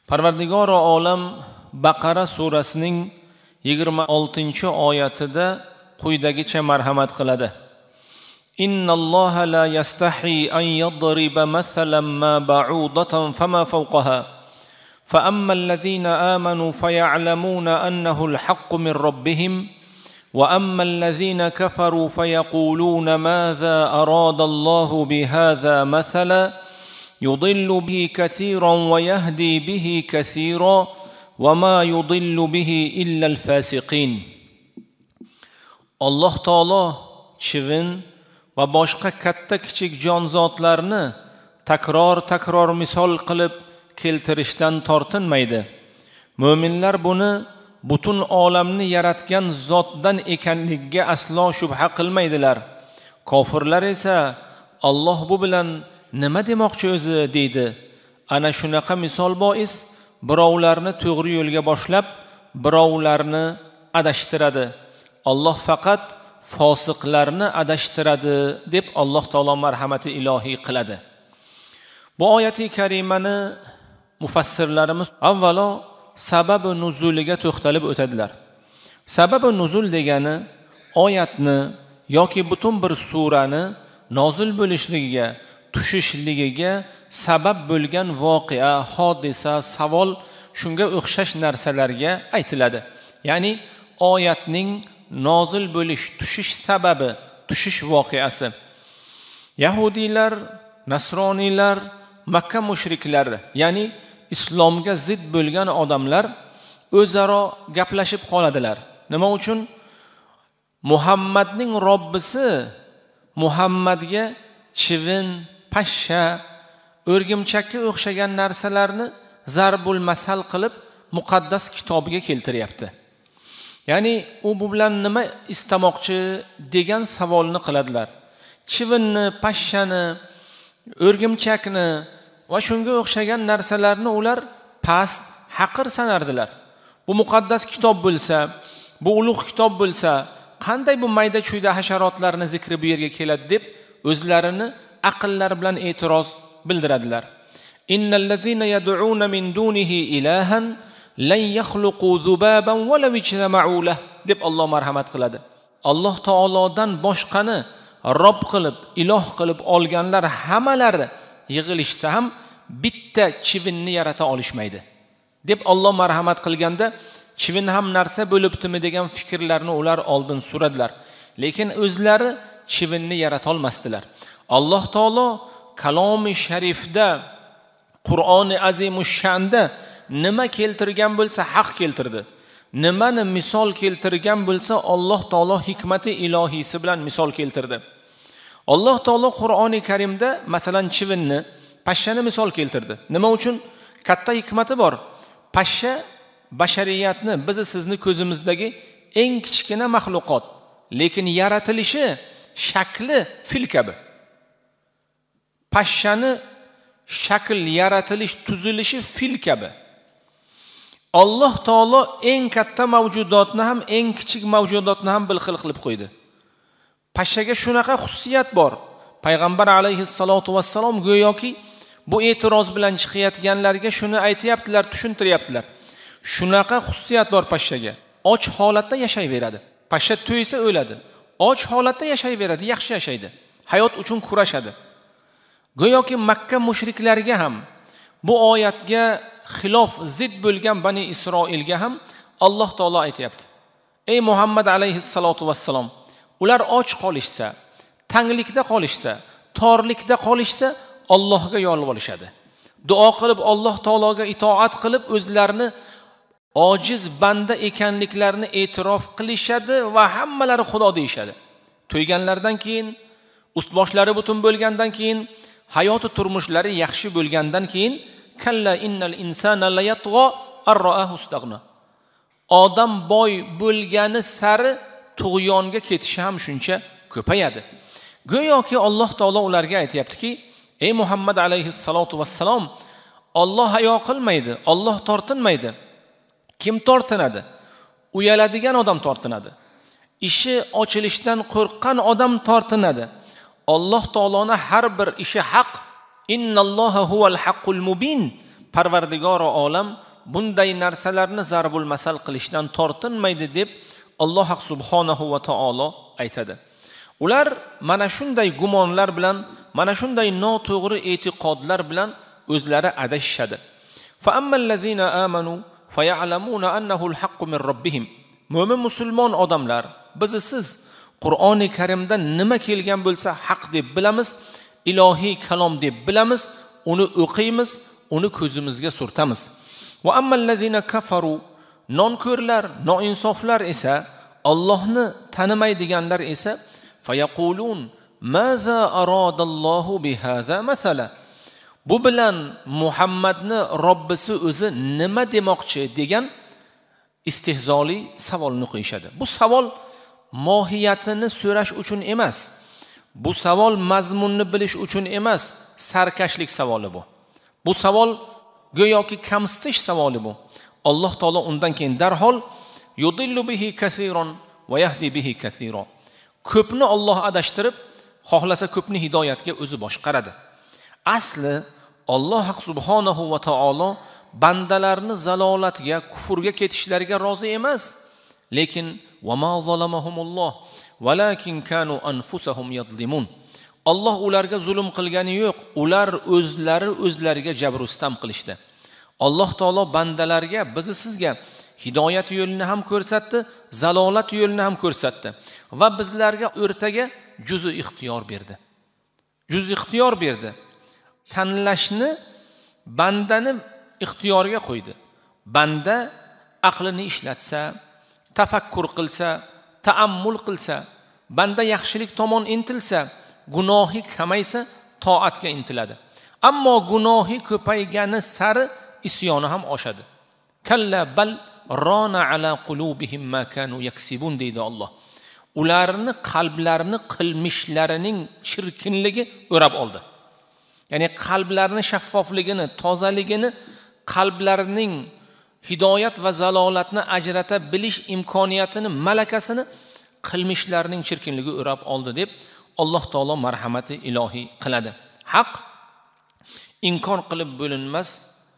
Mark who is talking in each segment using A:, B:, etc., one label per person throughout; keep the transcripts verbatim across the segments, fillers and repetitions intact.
A: Parvardigor olam Baqara surasining yigirma oltinchi oyatida quyidagicha marhamat qiladi. Innalloha la yastahi an yadriba mathalan ma ba'udatan fama fawqaha fa amma alladhina amanu faya'lamuna annahu al-haqqu min rabbihim wa amma alladhina kafaru fayaquluna madha arada Allahu bihadha mathala yudillu bihi kathiran wa yahdi bihi kathiran wa ma yudillu bihi illa al-fasiqin. Alloh taolo chivin va boshqa katta kichik jonzotlarni takror takror misol qilib keltirishdan tortinmaydi. Mu'minlar buni butun olamni yaratgan zotdan ekanligiga aslo shubha qilmaydilar. Kofirlar esa Alloh bu bilan nima demoqchi o'zi deydi. Ana shunaqa misol bois birovlarni to'g'ri yo'lga boshlab, birovlarni adashtiradi. Alloh faqat fosiqlarni adashtiradi deb Alloh taolo marhamati ilohiy qiladi. Bu oyati karimani mufassirlarimiz avvalo sababi nuzuliga to'xtalib o'tadilar. Sababi nuzul degani oyatni yoki butun bir surani nozil bo'lishligiga, tushishligiga sabab bo'lgan voqea, hodisa, savol, shunga o'xshash narsalarga aytiladi. Ya'ni oyatning nozil bo'lish, tushish sababi, tushish voqeasi. Yahudiylar, Nasroniylar, Makka mushriklari, ya'ni islomga zid bo'lgan odamlar o'zaro gaplashib qoladilar. Nima uchun? Muhammadning Robbisi Muhammadga chivin, pashsha, o'rgimchakka o'xshagan narsalarni zarbul masal qilib muqaddas kitobiga keltiryapti. Ya'ni u bu bilan nima istamoqchi degan savolni qiladilar. Chivinni, pashshani, o'rgimchakni va shunga o'xshagan narsalarni ular past, haqir sanardilar. Bu muqaddas kitob bo'lsa, bu ulug' kitob bo'lsa, qanday bu mayda chuyda hasharotlarni zikri bu yerga keladi deb o'zlarini aqllari bilan e'tiroz bildiradilar. Innallazina yad'una min dunihi ilahan lan yakhluqu dhubaban wa law ijtama'u lahu deb Alloh marhamat qiladi. Alloh taolodan boshqani Rob qilib, iloh qilib olganlar hammalari yig'ilishsa ham bitta chivinni yarata olishmaydi deb Alloh marhamat qilganda, chivin ham narsa bo'libdimi degan fikrlarni ular oldin suradilar. Lekin o'zlari chivinni yarata olmasdilar. Alloh taolo kalomi sharifda, Qur'oni azimush shanda nima keltirgan bo'lsa haq keltirdi. Nimani misol keltirgan bo'lsa Alloh taolo hikmati ilohiysi bilan misol keltirdi. Alloh taolo Qur'oni Karimda masalan chivinni, pashshani misol keltirdi. Nima uchun? Katta hikmati bor. Pashsha bashariyatni, bizni sizni ko'zimizdagi eng kichkina mahluqot, lekin yaratilishi, shakli fil kabi. Pashshani shakl, yaratilish, tuzilishi fil kabi. Alloh taolo eng katta mavjudotni ham, eng kichik mavjudotni ham bir xil qilib qo'ydi. Pashshaga shunaqa xususiyat bor. Payg'ambar alayhissalatu vassalom go'yoki bu e'tiroz bilan chiqayotganlarga shuni aytayaptilar, tushuntiryaptilar. Shunaqa xususiyat bor pashshaga. Och holatda yashayveradi. Pashsha to'ysa o'ladi. Och holatda yashayveradi, yaxshi yashaydi. Hayot uchun kurashadi. Go'yoki Makka mushriklariga ham bu oyatga xilof zid bo'lgan Bani Isroilga ham Alloh taolo aytayapti. Ey Muhammad alayhissalatu vassalom, ular och qolishsa, tanglikda qolishsa, torlikda qolishsa Allohga yolvorishadi. Duo qilib Alloh taologa itoat qilib o'zlarini ojiz banda ekanliklarini e'tirof qilishadi va hammalari Xudo deyishadi. To'yganlardan keyin, ust-boshlari butun bo'lgandan keyin, hayoti turmushlari yaxshi bo'lgandan keyin kalla innal insana la yatgha ar-ra'ahu istaghna. Odam boy bo'lgani sari tug'yonga ketishi ham shuncha ko'payadi. Go'yoki Alloh taolo ularga aytayaptiki, ey Muhammad alayhissalatu vassalom, Alloh hayo qilmaydi, Alloh tortinmaydi. Kim tortinadi? Uyaladigan odam tortinadi. Ishi ochilishdan qo'rqqan odam tortinadi. Alloh taoloni har bir ishi haq. Innalloha huval haqqul mubin. Parvardigori olam bunday narsalarni zarbul masal qilishdan tortinmaydi deb Alloh subhanahu va taolo aytadi. Ular mana shunday gumonlar bilan, mana shunday noto'g'ri e'tiqodlar bilan o'zlari adashishadi. Fa ammallazina amanu fayalamuna annahu al-haqqu min robbihim. Mo'min musulmon odamlar, biz siz Qur'oni Karimda nima kelgan bo'lsa haq deb bilamiz, ilohiy kalom deb bilamiz, uni o'qiymiz, uni ko'zimizga surtamiz. Va ammallazina kafaru, nonko'rlar, noinsoflar esa, Allohni tanimaydiganlar esa fayaqulun maza aradallohu bihaza masala. Bu bilan Muhammadni Robbisi o'zi nima demoqchi degan istehzoli savolni qo'yishadi. Bu savol mohiyatini so'rash uchun emas. Bu savol mazmunni bilish uchun emas, sarkashlik savoli bu. Bu savol go'yoki kamsitish savoli bu. Alloh taolo undan keyin darhol yudillu bihi kaseeron va yahdi bihi kaseeron. Ko'pni Alloh adashtirib, xohlasa ko'pni hidoyatga o'zi boshqaradi. Asli Alloh subhanahu va taolo bandalarni zalolatga, kufrga ketishlariga rozi emas. Lekin va ma zalamahumulloh walakin kanu anfusahum yadlimun. Alloh ularga zulm qilgani yo'q, ular o'zlari o'zlariga jabrustam qilishdi. Alloh taolo bandalarga, bizni sizga hidoyat yo'lini ham ko'rsatdi, zalolat yo'lini ham ko'rsatdi va bizlarga o'rtaga juzu ixtiyor berdi. Juzu ixtiyor berdi. Tanlashni bandani ixtiyoriga qo'ydi. Banda aqlini ishlatsa, tafakkur qilsa, taammul qilsa, banda yaxshilik tomon intilsa, gunohi kamaysa, toatga intiladi. Ammo gunohi ko'paygani sari isyoni ham oshadi. Kalla bal rana ala qulubihim ma kanu yaksibun deydi Alloh. Ularni qalblarini qilmishlarining shirkinligi o'rab oldi. Ya'ni qalblarning shaffofligini, tozaligini, qalblarining hidoyat va zalolatni ajrata bilish imkoniyatini, malakasini qilmishlarining shirkinligi o'rab oldi deb Alloh taolo marhamati ilohiy qiladi. Haq inkor qilib bo'linmas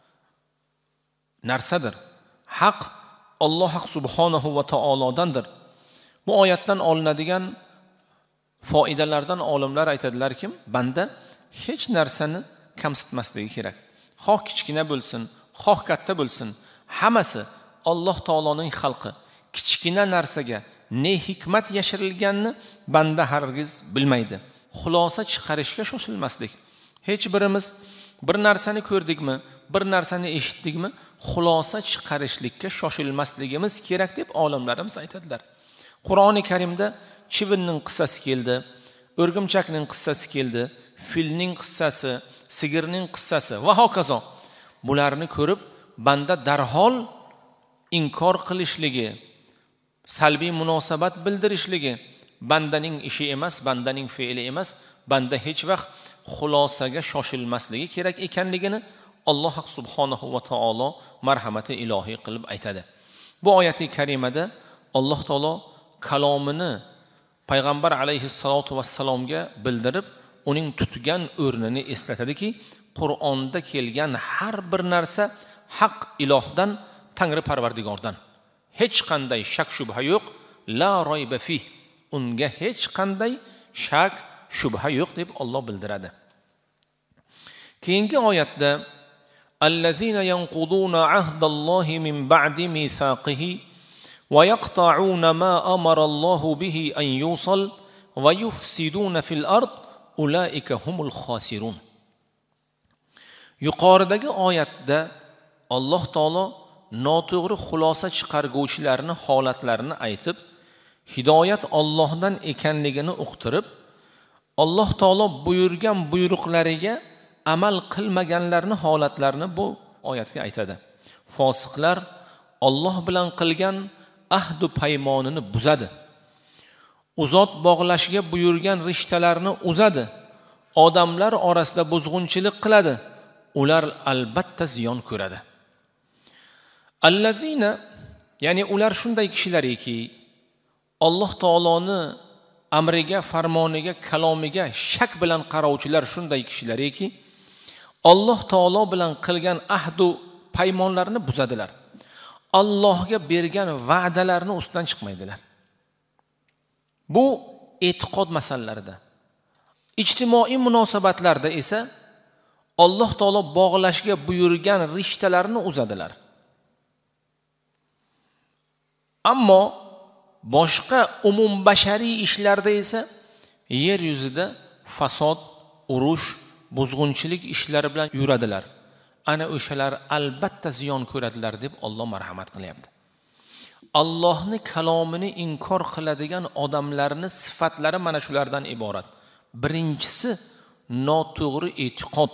A: narsadir. Haq Alloh subhanahu va taolodandir. Bu oyatdan olinadigan foydalardan olimlar aytadilarki, banda hech narsani kamsitmasligi kerak. Xoh kichkina bo'lsin, xoh katta bo'lsin, hammasi Alloh taoloning xalqi. Kichkina narsaga ne hikmat yashirilganini banda hargiz bilmaydi. Xulosa chiqarishga shoshilmaslik. Hech birimiz bir narsani ko'rdikmi, bir narsani eshitdikmi, xulosa chiqarishlikka shoshilmasligimiz kerak deb olimlarimiz aytadilar. Qur'oni Karimda chivinning qissasi keldi, o'rgimchakning qissasi keldi, filning qissasi, sigirning qissasi va hokazo. Bularni ko'rib banda darhol inkor qilishligi, salbiy munosabat bildirishligi bandaning ishi emas, bandaning fe'li emas. Banda hech vaqt xulosaga shoshilmasligi kerak ekanligini Alloh subhanahu va taolo marhamati ilohiy qilib aytadi. Bu oyati karimada Alloh taolo kalomini payg'ambar alayhissalatu vassalomga bildirib, uning tutgan o'rnini eslatadiki, Qur'onda kelgan har bir narsa haq ilohdan, Tangri Parvardigordan. Hech qanday shak shubha yo'q, la royba fih. Unga hech qanday shak shubha yo'q deb Alloh bildiradi. Keyingi oyatda allazina yanquduna ahdallohi min ba'di misaqihi va yaqta'una ma amara Allohu bihi an yusal va yufsiduna fil ard ulaika humul khasirun. Yuqoridagi oyatda Alloh taolo noto'g'ri xulosa chiqarguvchilarning holatlarini aytib, hidoyat Allohdan ekanligini uqtirib, Alloh taolo buyurgan buyruqlariga amal qilmaganlarning holatlarini bu oyatga aytadi. Fosiqlar Alloh bilan qilgan ahd va paymonini buzadi. Uzot bog'lashga buyurgan rishtalarni uzadi. Odamlar orasida buzg'unchilik qiladi. Ular albatta ziyon ko'radi. Allazina, ya'ni ular shunday kishilarki, Alloh taoloni amriga, farmoniga, kalomiga shak bilan qarovchilar shunday kishilarki, Alloh taolo bilan qilgan ahd va paymonlarni buzadilar. Allohga bergan va'dalarni ustidan chiqmaydilar. Bu e'tiqod masalalarida. Ijtimoiy munosabatlarda esa Alloh taolo bog'lashga buyurgan rishtalarni uzadilar. Ammo boshqa umum bashariy ishlarda esa yer yuzida fasod, urush, buzg'unchilik ishlari bilan yuradilar. Ana o'shalar albatta ziyon ko'radilar deb Alloh marhamat qilyapti. Allohning kalomini inkor qiladigan odamlarning sifatlari mana shulardan iborat. Birinchisi noto'g'ri e'tiqod,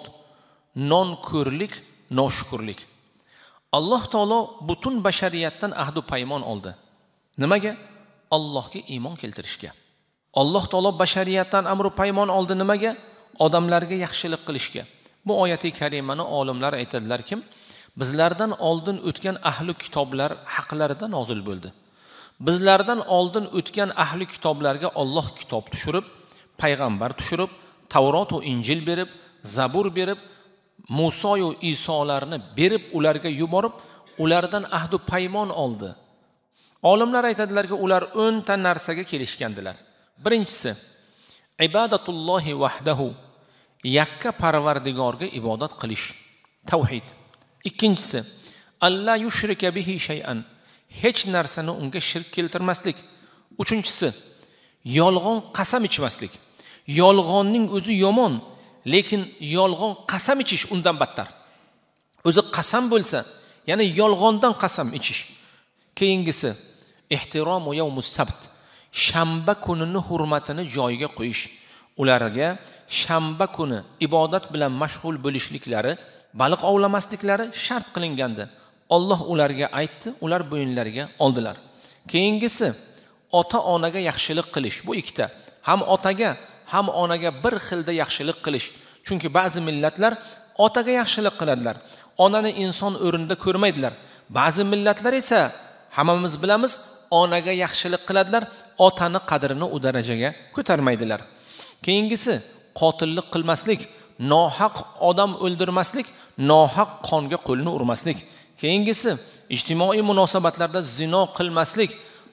A: nonko'rlik, noshukurlik. Alloh taolo butun bashariyatdan ahd va paymon oldi. Nimaga? Allohga iymon keltirishga. Alloh taolo bashariyatdan amr va paymon oldi nimaga? Odamlarga yaxshilik qilishga. Bu oyat-i karimani olimlar aytadilar-ki, bizlardan oldin o'tgan ahli kitoblar haqlarida nozil bo'ldi. Bizlardan oldin o'tgan ahli kitoblarga Alloh kitob tushirib, payg'ambar tushirib, Tavrot va Injil berib, Zabur berib, Muso va Isolarni berib ularga yuborib, ulardan ahd va paymon oldi. Olimlar aytadilar-ki, ular o'n ta narsaga kelishgandilar. Birinchisi, ibodatullohi vahdahu, yakka parvardigorga ibodat qilish, tavhid. Ikkinchisi, alla yushrika bihi shay'an, hech narsani unga shirk keltirmaslik. Uchinchisi, yolg'on qasam ichmaslik. Yolg'onning o'zi yomon, lekin yolg'on qasam ichish undan battar. O'zi qasam bo'lsa, ya'ni yolg'ondan qasam ichish. Keyingisi, ihtiromu yawmus sabt, shanba kunini hurmatini joyiga qo'yish. Ularga shanba kuni ibodat bilan mashg'ul bo'lishliklari, baliq ovlamasliklari shart qilingandi. Alloh ularga aytdi, ular bo'yinlariga oldilar. Keyingisi, ota-onaga yaxshilik qilish. Bu ikkita. Ham otaga, ham onaga bir xilda yaxshilik qilish. Chunki ba'zi millatlar otaga yaxshilik qiladilar. Onani inson o'rinda ko'rmaydilar. Ba'zi millatlar esa hammamiz bilamiz, onaga yaxshilik qiladilar, otani qadrini u darajaga ko'tarmaydilar. Keyingisi, qotillik qilmaslik, nohaq odam o'ldirmaslik, nohaq qonga qo'lni urmaslik. Keyingisi, ijtimoiy munosabatlarda zino qilmaslik,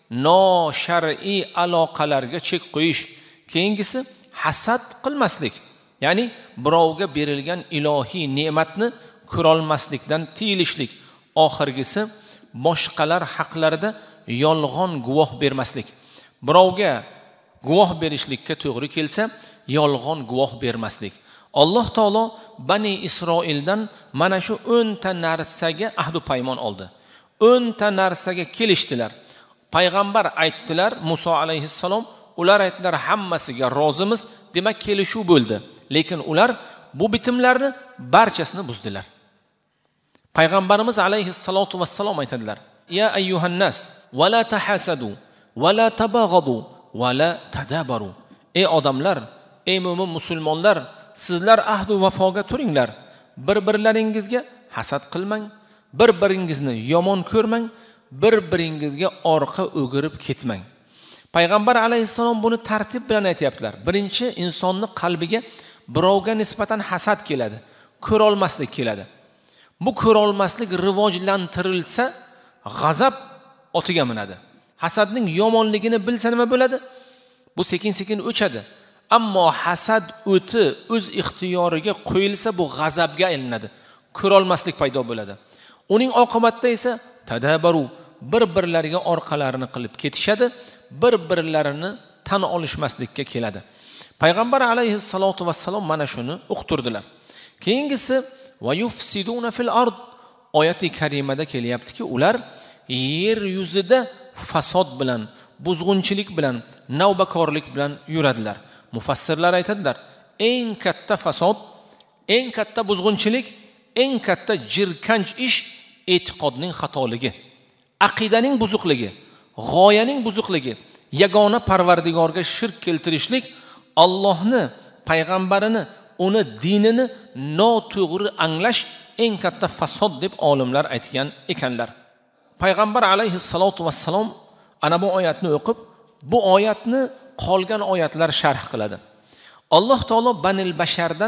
A: noshar'iy aloqalarga chek qo'yish. Keyingisi, hasad qilmaslik, ya'ni birovga berilgan ilohiy ne'matni ko'rolmaslikdan tiyilishlik. Oxirgisi, boshqalar haqlarida yolg'on guvoh bermaslik. Birovga guvoh berishlikka to'g'ri kelsa, yolg'on guvoh bermaslik. Alloh taolo Bani Isroildan mana shu o'n ta narsaga ahd va paymon oldi. o'n ta narsaga kelishdilar. Payg'ambar aytdilar, Muso alayhissalom, ular aytdilar, hammasiga rozimiz, demak kelishuv bo'ldi. Lekin ular bu bitimlarni barchasini buzdilar. Payg'ambarimiz alayhissalotu vassalom aytadilar: "Ya ayyuhan nas, va la tahasadu, va la tabaghadu, va la tadabaru." Ey odamlar, ey mo'min musulmonlar, sizlar ahd va vafoga turinglar. Bir-birlaringizga hasad qilmang, bir-biringizni yomon ko'rmang, bir-biringizga orqa o'girib ketmang. Payg'ambar alayhissalom buni tartib bilan aytayaptilar. Birinchi, insonning qalbiga birovga nisbatan hasad keladi, ko'ra olmaslik keladi. Bu ko'ra olmaslik rivojlantirilsa, g'azab otiga minadi. Hasadning yomonligini bilsa nima bo'ladi? Bu sekin-sekin o'chadi. Ammo hasad o'ti o'z ixtiyoriga qo'yilsa, bu g'azabga aylanadi. Ko'ra olmaslik paydo bo'ladi. Uning oqibatida esa tadabaru, bir-birlariga orqalarini qilib ketishadi, bir-birlarini tan olishmaslikka keladi. Payg'ambar alayhissalotu vassalom mana shuni uqtirdilar. Keyingisi, va yufsiduna fil ard, oyati karimada kelyaptiki, ular yer yuzida fasod bilan, buzg'unchilik bilan, navbakorlik bilan yuradilar. Mufassirlar aytadilar, eng katta fasod, eng katta buzg'unchilik, eng katta jirkanch ish e'tiqodning xatoligi, aqidaning buzuqligi, g'oyaning buzuqligi, yagona parvardigorga shirk keltirishlik, Allohni, payg'ambarini, uni dinini noto'g'ri anglash eng katta fasod deb olimlar aytgan ekanlar. Payg'ambar alayhissalotu vassalom ana bu oyatni o'qib, bu oyatni qolgan oyatlar sharh qiladi. Alloh taolo Banil Bashardan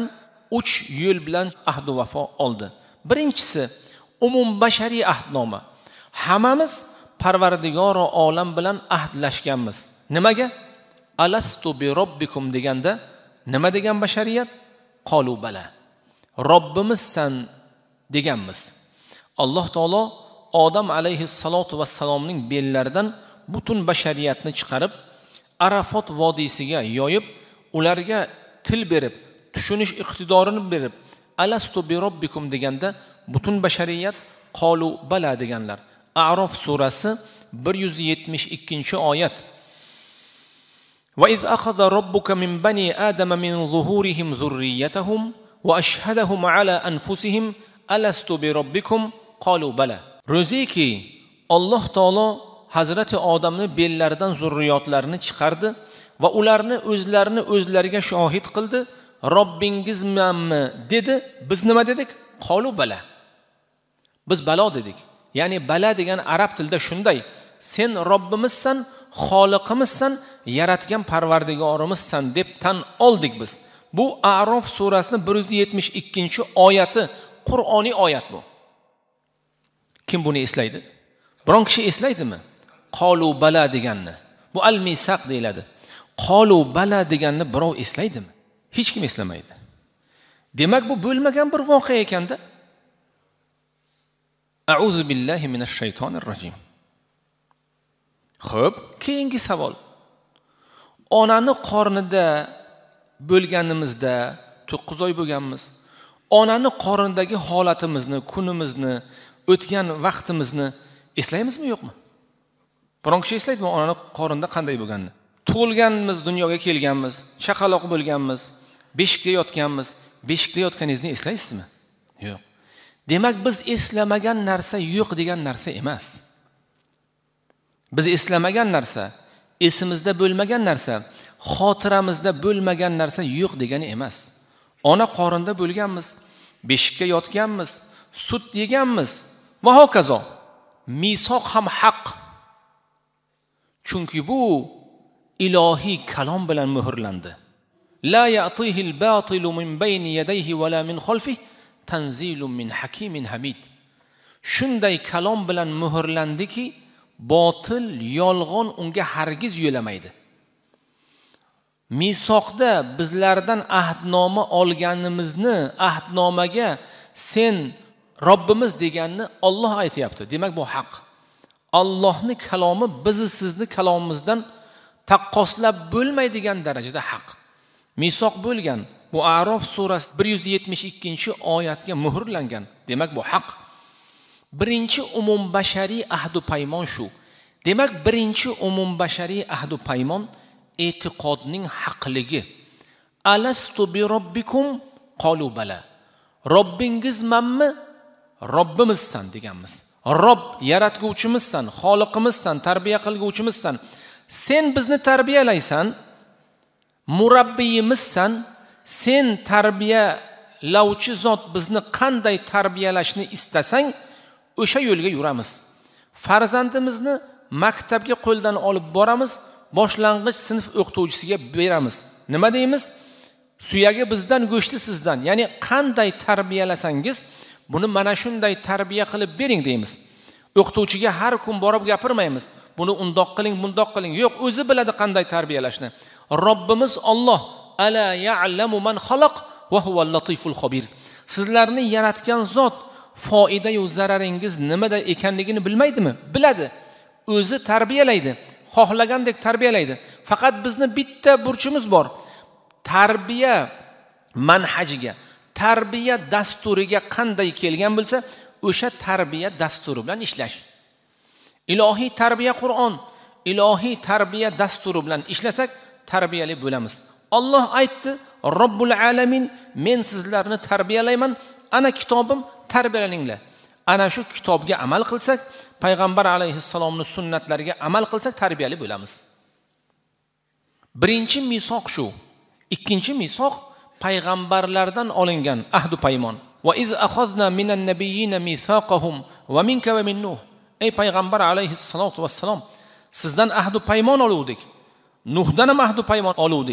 A: uch yo'l bilan ahd va vafo oldi. Birinchisi umum bashariy ahdnoma. Hammamiz Parvardigor olam bilan ahdlashganmiz. Nimaga? Alastu bi robbikum deganda nima degan bashariyat? Qalu bala. Robbimizsan deganmiz. Alloh taolo Odam alayhissalatu vassalomning bellaridan butun bashariyatni chiqarib Arafot vodiysiga yoyib, ularga til berib, tushunish iqtidorini berib, alastu bi robbikum deganda butun bashariyat qalu bala deganlar. A'rof surasi bir yuz yetmish ikkinchi oyat. Va iz akhadha robbuka min bani adama min zuhurihim zurriyyatahum va ashhadahum ala anfusihim alastu bi robbikum qalu bala. Ro'ziki Alloh taolo Hazrati Odamni bellaridan zurriyotlarini chiqardi va ularni o'zlarini o'zlariga shohid qildi. Robbingizmanmi dedi. Biz nima dedik? Qalu bala. Biz balo dedik. Ya'ni bala degan arab tilida shunday. Sen Robbimizsan, Xoliqimizsan, yaratgan Parvardigorimizsan deb tan oldik biz. Bu A'rof surasining bir yuz yetmish ikkinchi oyati, Qur'oniy oyat bu. Kim buni eslaydi? Biron kishi eslaydimi? Qalu bala deganni. Bu al-misaq deyiladi. Qalu bala deganni birov eslaydimi? Hech kim eslamaydi. Demak bu bo'lmagan bir voqea ekanda. A'udhu billahi minash shaytonir rojim. Xo'p, keyingi savol. Onani qornida bo'lganimizda, to'qqiz oy bo'lganmiz. Onani qornidagi holatimizni, kunimizni, o'tgan vaqtimizni eslaymizmi, yo'qmi? Biron kishi eslaydimi onani qornida qanday bo'lganini? Tug'ilganmiz, dunyoga kelganmiz, chaqaloq bo'lganmiz, beshikda yotganmiz. Beshikda yotganingizni eslaysizmi? Yo'q. Demak biz eslamagan narsa yo'q degan narsa emas. Biz eslamagan narsa, esimizda bo'lmagan narsa, xotiramizda bo'lmagan narsa yo'q degani emas. Ona qornida bo'lganmiz, beshikka yotganmiz, sut yeganmiz va hokazo. Misoq ham haq. Chunki bu ilohiy kalom bilan muhrlandi. La ya'tihil batilu min bayni yadayhi va la min khalfihi tanzilun min hakimin hamid. Shunday kalom bilan muhrlandiki, botil, yolg'on unga hargiz yo'lamaydi. Misoqda bizlardan ahdnoma olganimizni, ahdnomaga sen Robbimiz deganni Alloh aytayapti. Demak bu haq. Allohning kalomi bizni sizni kalomimizdan taqqoslab bo'lmaydigan darajada haq. Misoq bo'lgan. Bu A'rof surasi bir yuz yetmish ikkinchi oyatga muhrlangan. Demak bu haq. Birinchi umum bashariy ahdu paymon shu. Demak birinchi umum bashariy ahdu paymon e'tiqodning haqligi. Alastu bi robbikum qalu bala. Robbingizmanmi? Robbimizsan deganmiz. Robb yaratguvchimizsan, xoliqimizsan, tarbiya qilguvchimizsan. Sen bizni tarbiyalaysan, murabbiyimizsan. Sen tarbiyalovchi zot bizni qanday tarbiyalashni istasang, o'sha yo'lga yuramiz. Farzandimizni maktabga qo'ldan olib boramiz, boshlang'ich sinf o'qituvchisiga beramiz. Nima deymiz? Suyagi bizdan, go'shti sizdan. Ya'ni qanday tarbiyalasangiz, buni mana shunday tarbiya qilib bering deymiz. O'qituvchiga har kun borib gapirmaymiz. Buni undoq qiling, bundoq qiling. Yo'q, o'zi biladi qanday tarbiyalashni. Robbimiz Alloh, ala ya'lamu man xalaq va huval latiful xobir. Sizlarni yaratgan zot foyda yu zararingiz nimada ekanligini bilmaydimi? Biladi. O'zi tarbiyalaydi. Xohlagandek tarbiyalaydi. Faqat bizni bitta burchimiz bor. Tarbiya manhajiga, tarbiya dasturiga qanday kelgan bo'lsa, o'sha tarbiya dasturi bilan ishlash. Ilohiy tarbiya Qur'on, ilohiy tarbiya dasturi bilan ishlasak, tarbiyali bo'lamiz. Alloh aytdi, Robbul alamin, men sizlarni tarbiyalayman, ana kitobim, tarbiyalaninglar. Ana shu kitobga amal qilsak, payg'ambar alayhissalomning sunnatlariga amal qilsak tarbiyali bo'lamiz. Birinchi misoq shu. Ikkinchi misoq payg'ambarlardan olingan ahdu paymon. Va iz akhadna minan nabiyyin misaqahum va minka va min Nuh. Ey payg'ambar alayhissalatu vassalom, sizdan ahdu paymon oluvdik. Nuhdan ham ahdu paymon oluvdik.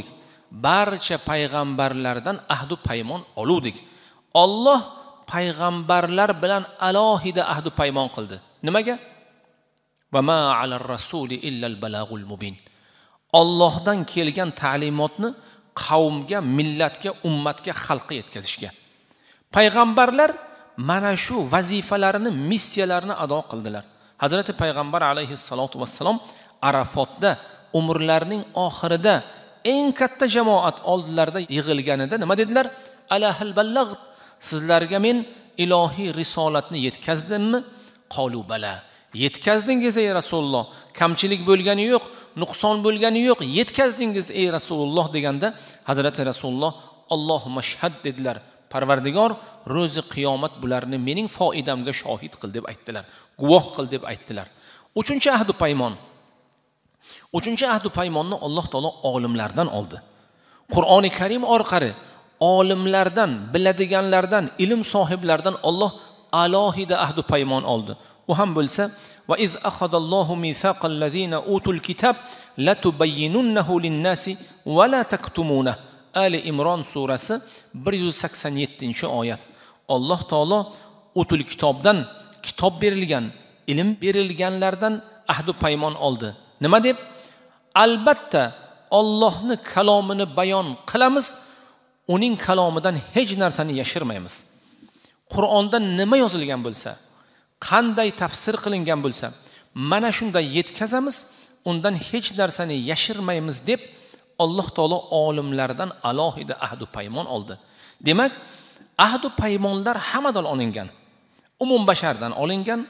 A: barcha payg'ambarlardan ahdu paymon oluvdik. Alloh payg'ambarlar bilan alohida ahdu paymon qildi. Nimaga? Va ma alar rasuli illa al balagul mubin. Allohdan kelgan ta'limotni qavmga, millatga, ummatga, xalqqa yetkazishga. Payg'ambarlar mana shu vazifalarini, missiyalarini ado qildilar. Hazrati payg'ambar alayhissalatu vassalom Arafotda umrlarining oxirida eng katta jamoat oldilarida yig'ilganida nima dedilar? Alahal ballagh, sizlarga men ilohiy risolatni yetkazdimmi? Qalu bala. Yetkazdingiz ey Rasululloh. Kamchilik bo'lgani yo'q, nuqson bo'lgani yo'q. Yetkazdingiz ey Rasululloh deganda Hazrati Rasululloh Allohumma shahad dedilar. Parvardigor, ro'zi qiyomat bularni mening foydamga shohid qil deb aytdilar. Guvoh qil deb aytdilar. Uchinchi ahdu paymon. Uchinchi ahdu paymonni Alloh taolo olimlardan oldi. Qur'oni Karim orqali olimlardan, biladiganlardan, ilm sohiblaridan Alloh alohida ahdu paymon oldi. U ham bo'lsa, va iz akhadallohu misaqal ladina utul kitab la tubayyinunnahu lin-nasi va la taktumunah. Ali Imron surasi bir yuz sakson yettinchi oyat. Alloh taolo utul kitobdan, kitob berilgan, ilm berilganlardan ahdu paymon oldi. Nima deb? Albatta Allohning kalomini bayon qilamiz, uning kalomidan hech narsani yashirmaymiz. Qur'onda nima yozilgan bo'lsa, qanday tafsir qilingan bo'lsa, mana shunday yetkazamiz, undan hech narsani yashirmaymiz deb Alloh taolo olimlardan alohida ahdu paymon oldi. Demak, ahdu paymonlar hammadan olingan. Umum bashardan olingan.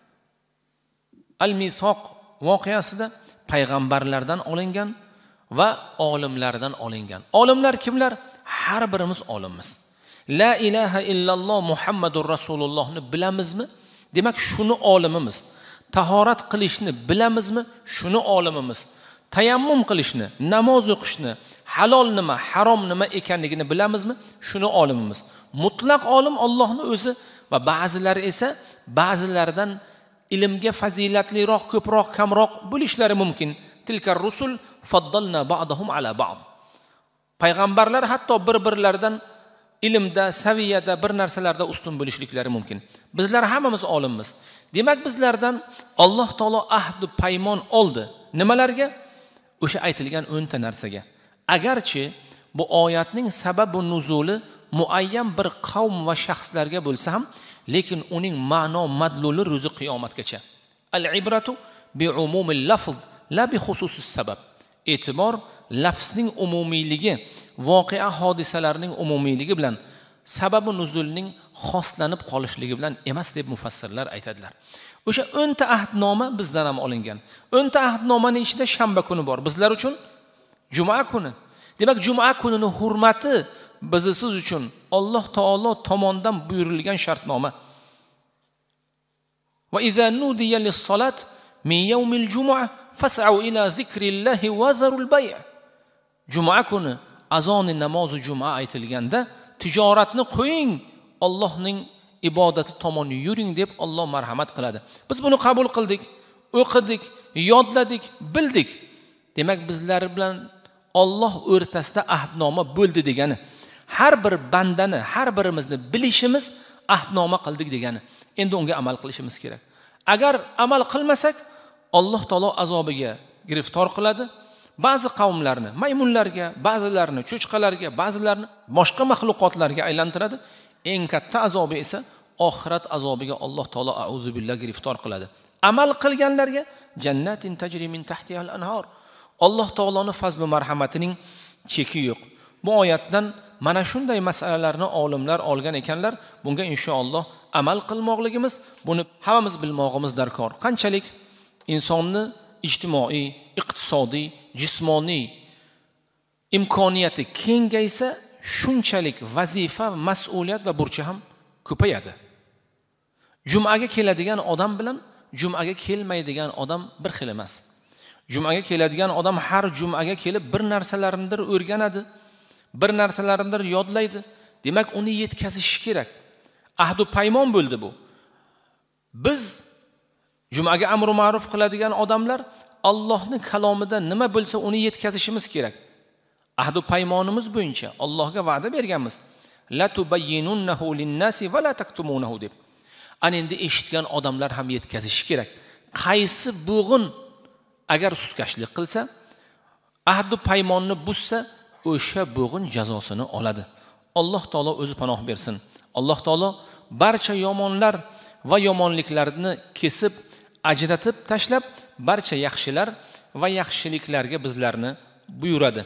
A: Al-Misoq voqeasida payg'ambarlardan olingan va olimlardan olingan. Olimlar kimlar? Har birimiz olimmiz. La ilaha illalloh Muhammadur Rasulullohni bilamizmi? Demak, shuni olimimiz. Tahorat qilishni bilamizmi? Shuni olimimiz. Tayammum qilishni, namoz o'qishni, halol nima, harom nima ekanligini bilamizmi? Shuni olimimiz. Mutlaq olim Allohning o'zi va ba'zilari esa ba'zilaridan ilmga fazilatliroq, ko'proq, kamroq bo'lishlari mumkin. Tilkar rusul faddalna ba'dahum ala ba'd. Payg'ambarlar hatto bir-birlaridan ilmda, saviyada, bir narsalarda ustun bo'lishliklari mumkin. Bizlar hammamiz olimmiz. Demak, bizlardan Alloh taolo ahdu paymon oldi. Nimalarga? O'sha aytilgan o'n ta narsaga. Agarchi bu oyatning sababi nuzuli muayyan bir qavm va shaxslarga bo'lsa ham, lekin uning ma'no madluli ro'zi qiyomatgacha. Al-ibratu bi umumil lafz la bi xususis sabab. E'tibor lafzning umumiyligi, voqea hodisalarning umumiyligi bilan sababi nuzulning xoslanib qolishligi bilan emas deb mufassirlar aytadilar. O'sha o'n ta ahdnoma bizdan ham olingan. o'n ta ahdnomaning ichida shanba kuni bor. Bizlar uchun juma kuni. Demak, juma kunining hurmati bizni siz uchun Alloh taolo tomonidan buyurilgan shartnoma. Va idza nudiya lis-salat min yawmil jumu'ah fas'au ila zikrillahi wa zarul bay'. Juma kuni azoni namozi juma aytilganda tijoratni qo'ying, Allohning ibodati tomon yuring deb Alloh marhamat qiladi. Biz buni qabul qildik, o'qidik, yodladik, bildik. Demak, bizlar bilan Alloh o'rtasida ahdnoma bo'ldi degani. Har bir bandani, har birimizni bilishimiz ahdnoma qildik degani. Endi unga amal qilishimiz kerak. Agar amal qilmasak, Alloh taolo azobiga giriftor qiladi. Ba'zi qavmlarni maymunlarga, ba'zilarini cho'chqalarga, ba'zilarini boshqa mahluqotlarga aylantiradi. Eng katta azobi esa oxirat azobiga Alloh taolo auzu billahi giriftor qiladi. Amal qilganlarga jannatin tajri min tahtiha al-anhar. Alloh taoloning fazl va marhamatining cheki yo'q. Bu oyatdan mana shunday masalalarni olimlar olgan ekanlar. Bunga inshaalloh amal qilmoqligimiz, buni hammamiz bilmog'imiz darkor. Qanchalik insonni ijtimoiy, iqtisodiy, jismoniy imkoniyati kengaysa, shunchalik vazifa, mas'uliyat va burchi ham ko'payadi. Jumaga keladigan odam bilan jumaga kelmaydigan odam bir xil emas. Jumaga keladigan odam har jumaga kelib bir narsalarnidir o'rganadi, bir narsalarnidir yodlaydi. Demak, uni yetkazish kerak. Ahdu paymon bo'ldi bu. Biz jumaga amr va ma'ruf qiladigan odamlar Allohning kalomida nima bo'lsa uni yetkazishimiz kerak. ahdu paymonimiz bo'yicha Allohga va'da berganmiz. La tubayyinunnahu lin-nasi va la taktumunahu deb. Ana endi eshitgan odamlar ham yetkazishi kerak. Qaysi bo'g'in agar suskashlik qilsa, ahdu paymonni buzsa, o'sha bo'g'in jazosini oladi. Alloh taolo o'zi panoh bersin. Alloh taolo barcha yomonlar va yomonliklarni kesib, ajratib tashlab, barcha yaxshilar va yaxshiliklarga bizlarni buyuradi.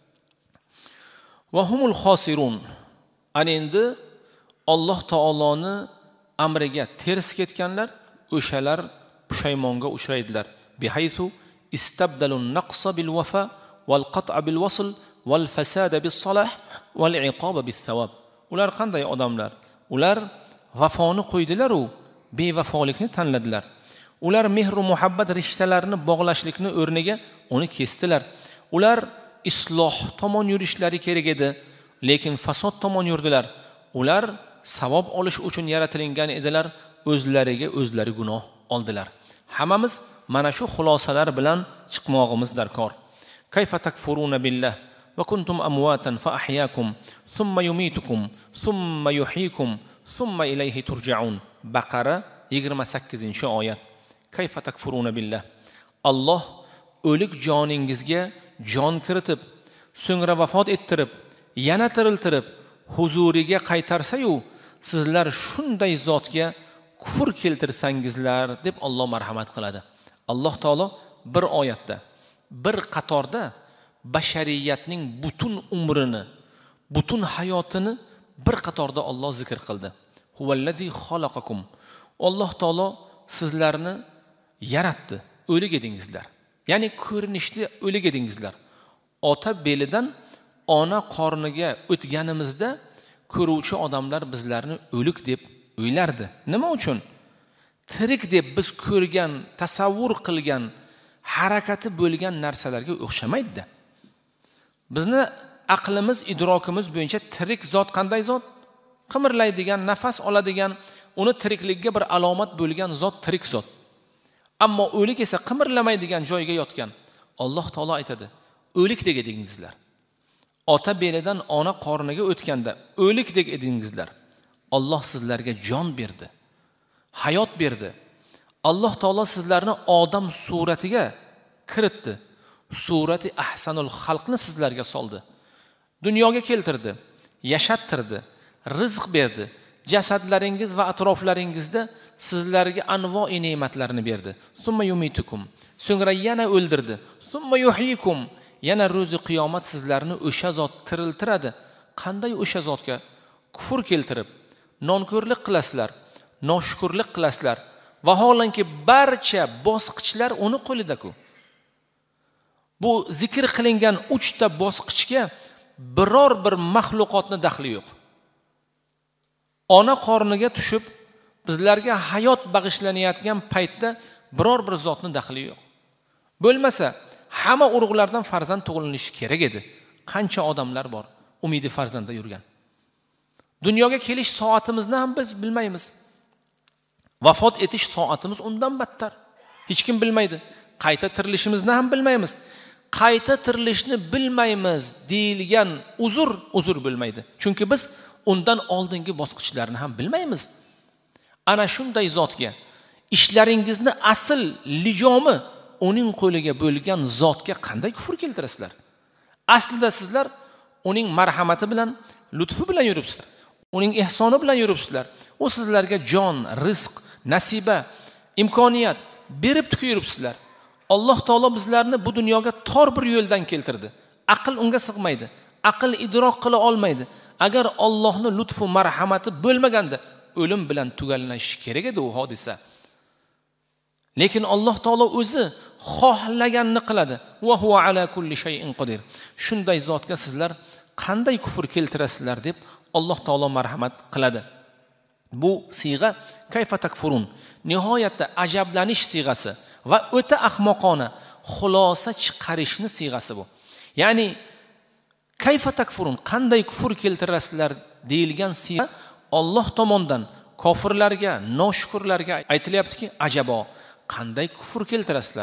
A: Va humul xosirun. Ana endi Alloh taoloni amriga ters ketganlar, o'shalar pushaymonga uchraydilar. Bihaysu istabdalun naqsa bil wafa wal qat'a bil wasl wal fasada bis salah wal iqaba bis savab. Ular qanday odamlar? Ular vafoni qo'ydilar u bevafolikni tanladilar. Ular mehr va muhabbat rishtalarini bog'lashlikni o'rniga uni kesdilar. Ular isloh tomon yurishlari kerak edi, lekin fasod tomon yurdilar. Ular savob olish uchun yaratilgan edilar, o'zlariga o'zlari gunoh oldilar. Hammamiz mana shu xulosalar bilan chiqmog'imiz darkor. Kayfa takfuruna billah va kuntum amwatan fa ahyakum thumma yumitukum thumma yuhyikum thumma ilayhi turja'un. Baqara yigirma sakkizinchi oyat. Kayfa takfuruna billah. Alloh o'lik joningizga jon kiritib, so'ngra vafot ettirib, yana tiriltirib, huzuriga qaytarsa-yu, sizlar shunday zotga kufr keltirsangizlar deb Alloh marhamat qiladi. Alloh taolo bir oyatda, bir qatorda bashariyatning butun umrini, butun hayotini bir qatorda Alloh zikr qildi. Huvallazi xalaqakum. Alloh taolo sizlarni yaratdi, o'lik edingizlar. Ya'ni ko'rinishli o'lik edingizlar. Ota belidan ona qorniga o'tganimizda ko'ruvchi odamlar bizlarni o'lik deb o'ylardi. Nima uchun? Tirik deb biz ko'rgan, tasavvur qilgan, harakati bo'lgan narsalarga o'xshamaydi. Bizni aqlimiz, idrokimiz bo'yicha tirik zot qanday zot? Qimirlaydigan, nafas oladigan, uni tiriklikka bir alomat bo'lgan zot tirik zot. Ammo o'lik esa qimirlamaydigan joyga yotgan. Alloh taolo aytadi, o'likdek edingizlar. Ota belidan ona qorniga o'tganda o'likdek edingizlar. Alloh sizlarga jon berdi, hayot berdi. Alloh taolo sizlarni odam suratiga kiritdi. Surati ahsanul xalqni sizlarga soldi. Dunyoga keltirdi, yashattirdi, rizq berdi. Jasadlaringiz va atroflaringizda sizlarga anvo'i ne'matlarni berdi. Summa yumitukum. So'ngra yana o'ldirdi. Summa yuhyikum. Yana ro'zi qiyomat sizlarni o'sha zot tiriltiradi. Qanday o'sha zotga kufr keltirib, nonko'rlik qilasizlar, noshukrlik qilasizlar. Vaholanki barcha bosqichlar uni qo'lida-ku. Bu zikr qilingan uchta bosqichga biror bir mahluqotni daxli yo'q. Ona qorniga tushib, bizlarga hayot bag'ishlanayotgan paytda biror bir zotning daxli yo'q. Bo'lmasa, hamma urug'lardan farzand tug'ilinishi kerak edi. Qancha odamlar bor, umidi farzandda yurgan. Dunyoga kelish soatimizni ham biz bilmaymiz. Vafot etish soatimiz undan battar. Hech kim bilmaydi. Qayta tirilishimizni ham bilmaymiz. Qayta tirilishni bilmaymiz deyilgan uzr, uzr bo'lmaydi. Chunki biz undan oldingi bosqichlarni ham bilmaymiz. Ana shunday zotga ishlaringizni asl lijomi uning qo'liga bo'lgan zotga qanday kufr keltirasizlar? Aslida sizlar uning marhamati bilan, lutfi bilan yuribsizlar. Uning ehsoni bilan yuribsizlar. U sizlarga jon, rizq, nasiba, imkoniyat berib yuribsizlar. Alloh taolo bizlarni bu dunyoga tor bir yo'ldan keltirdi. Aql unga sig'maydi. Aql idrok qila olmaydi. Agar Allohning lutfu marhamati bo'lmaganda o'lim bilan tugallanishi kerak edi u hodisa. Lekin Alloh taolo o'zi xohlaganini qiladi. Va huwa ala kulli shay'in qodir. Shunday zotga sizlar qanday kufr keltirasizlar deb Alloh taolo marhamat qiladi. Bu siyg'a kayfa takfurun, nihoyatda ajablanish siyg'asi va o'ta ahmoqona xulosa chiqarishni siyg'asi bu. Ya'ni kayfa takfurun, qanday kufr keltirasizlar deyilgan siyg'a Alloh tomonidan kofirlarga, noshukrlarga aytilyaptiki, ajabo, qanday kufr keltirasizlar?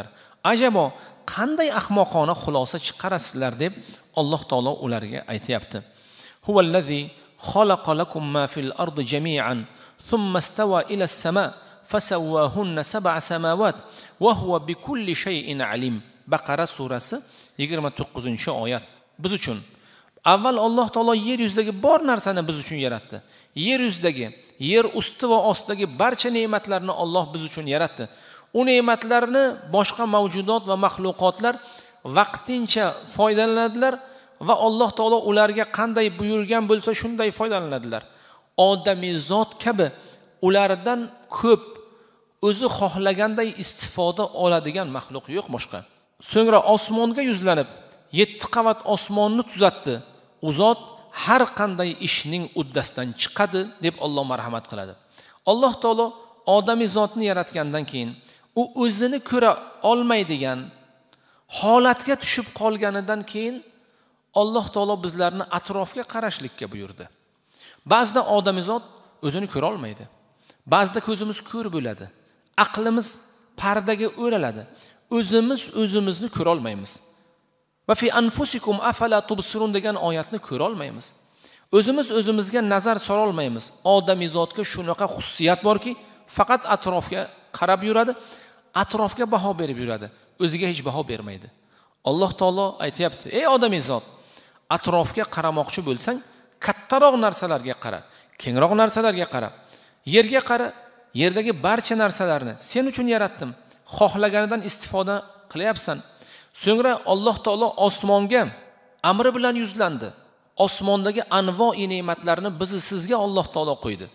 A: Ajabo qanday ahmoqona xulosa chiqarasizlar deb Alloh taolo ularga aytayapti. Huvallazi khalaqa lakum ma fil ardi jami'an thumma istawa ila as-sama' fasawwahunna sab'a samawat wa huwa bikulli shay'in alim. Baqara surasi yigirma to'qqizinchi oyat. Biz uchun avval Alloh taolo yer yuzidagi bor narsani biz uchun yaratdi. Yer yuzidagi, yer usti va ostidagi barcha ne'matlarni Alloh biz uchun yaratdi. U ne'matlarni boshqa mavjudot va mahluqotlar vaqtincha foydalanadilar va Alloh taolo ularga qanday buyurgan bo'lsa shunday foydalanadilar. Odamiy zot kabi ulardan ko'p o'zi xohlaganday istifoda oladigan mahluq yo'q boshqa. So'ngra osmonga yuzlanib yetti qavat osmonni tuzatdi. U zot har qanday ishning uddasidan chiqadi deb Alloh marhamat qiladi. Alloh taolo odamiy zotni yaratgandan keyin u o'zini ko'ra olmaydigan holatga tushib qolganidan keyin Alloh taolo bizlarni atrofga qarashlikka buyurdi. Ba'zida odamiy zot o'zini ko'ra olmaydi. Ba'zida ko'zimiz ko'r bo'ladi. Aqlimiz pardaga o'raladi. O'zimiz o'zimizni ko'ra olmaymiz. Va fi anfusikum afala tubsirun degan oyatni ko'ra olmaymiz. O'zimiz o'zimizga nazar sola olmaymiz. Odamiy zotga shunaqa xususiyat borki, faqat atrofga qarab yuradi, atrofga baho berib yuradi. O'ziga hech baho bermaydi. Alloh taolo aytayapti: "Ey odamiy zot, atrofga qaramoqchi bo'lsang, kattaroq narsalarga qara, kengroq narsalarga qara. Yerga qara, yerdagi barcha narsalarni sen uchun yaratdim. Xohlaganidan istifoda qilyapsan." So'ngra Alloh taolo osmonga amri bilan yuzlandi. Osmondagi anvo'i ne'matlarni bizni sizga Alloh taolo qo'ydi.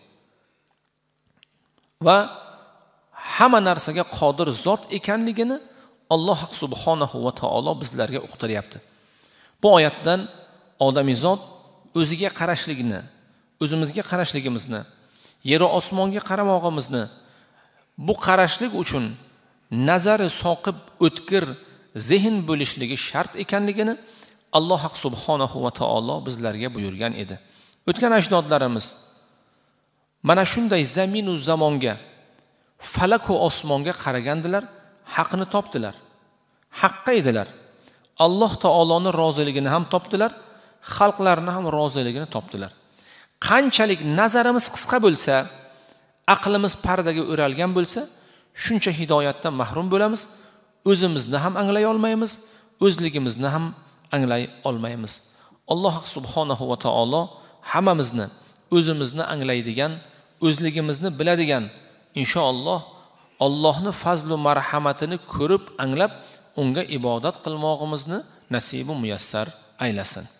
A: Va hamma narsaga qodir zot ekanligini Alloh subhanahu va taolo bizlarga uqtiryapti. Bu oyatdan odamiy zot o'ziga qarashligini, o'zimizga qarashligimizni, yer va osmonga qaramog'imizni, bu qarashlik uchun nazari soqib o'tkir zehn bo'lishligi shart ekanligini Alloh subhanahu va taolo bizlarga buyurgan edi. O'tgan ajdodlarimiz mana shunday zamin va zamonga, falak va osmonga qaragandilar, haqni topdilar. Haqqa edilar. Alloh taoloning roziligini ham topdilar, xalqlarning ham roziligini topdilar. Qanchalik nazarimiz qisqa bo'lsa, aqlimiz pardaga o'ralgan bo'lsa, shuncha hidoyatdan mahrum bo'lamiz. O'zimizni ham anglay olmaymiz, o'zligimizni ham anglay olmaymiz. Alloh subhanahu va taolo hammamizni o'zimizni anglaydigan, o'zligimizni biladigan, inshaalloh Allohning fazl va marhamatini ko'rib, anglab, unga ibodat qilmoqimizni nasib va muyassar aylasin.